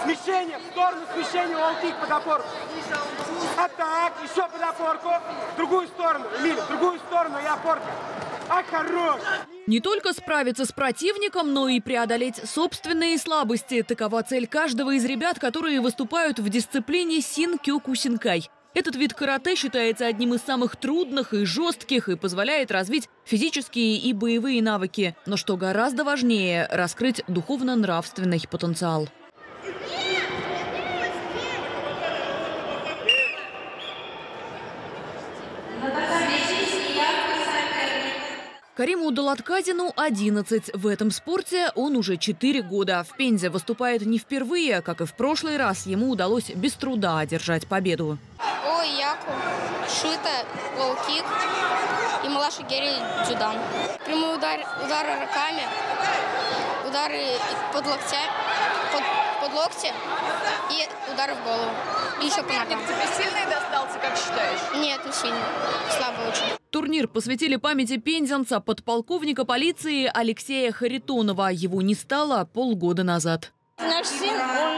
Смещение, в сторону смещения, лоу-кик под опорку. А так, еще под опорку. В другую сторону, Эмиль, в другую сторону и опорка. А хорош! Не только справиться с противником, но и преодолеть собственные слабости. Такова цель каждого из ребят, которые выступают в дисциплине син-кёку-синкай. Этот вид карате считается одним из самых трудных и жестких и позволяет развить физические и боевые навыки. Но что гораздо важнее – раскрыть духовно-нравственный потенциал. Кариму Далаткадину 11. В этом спорте он уже 4 года. В Пензе выступает не впервые. Как и в прошлый раз, ему удалось без труда одержать победу. Ой, Яку, Шита, лоу-кик и Малаши Гери дзюдан. Прямые удары руками, удары под локти и удары в голову. И еще по ногам. Тебе сильный достался, как считаешь? Нет, не сильно. Слабо очень. Турнир посвятили памяти пензенца подполковника полиции Алексея Харитонова. Его не стало полгода назад. Наш сын,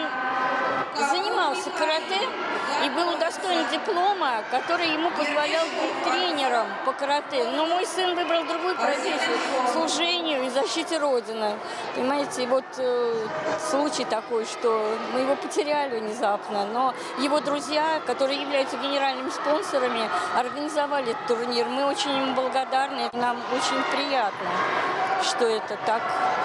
он занимался карате и был удостоен диплома, который ему позволял быть тренером по карате. Но мой сын выбрал другую профессию – служению и защите Родины. Понимаете, вот случай такой, что мы его потеряли внезапно, но его друзья, которые являются генеральными спонсорами, организовали этот турнир. Мы очень им благодарны, нам очень приятно, что это так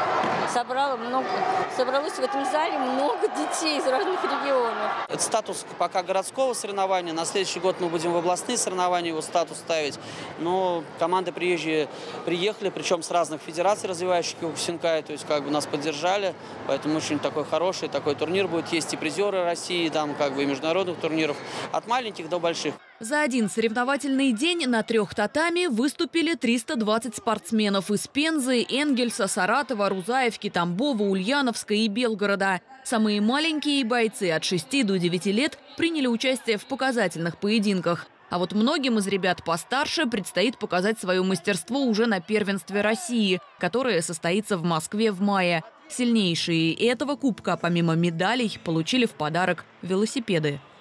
собралось в этом зале много детей из разных регионов. Это статус пока городского соревнования. На следующий год мы будем в областные соревнования его статус ставить. Но команды приезжие приехали, причем с разных федераций развивающих Кёкусинкай, то есть как бы нас поддержали. Поэтому очень такой хороший такой турнир будет. Есть и призеры России, там как бы и международных турниров, от маленьких до больших. За один соревновательный день на 3 татами выступили 320 спортсменов из Пензы, Энгельса, Саратова, Рузаевки, Тамбова, Ульяновска и Белгорода. Самые маленькие бойцы от 6 до 9 лет приняли участие в показательных поединках. А вот многим из ребят постарше предстоит показать свое мастерство уже на первенстве России, которое состоится в Москве в мае. Сильнейшие этого кубка, помимо медалей, получили в подарок велосипеды.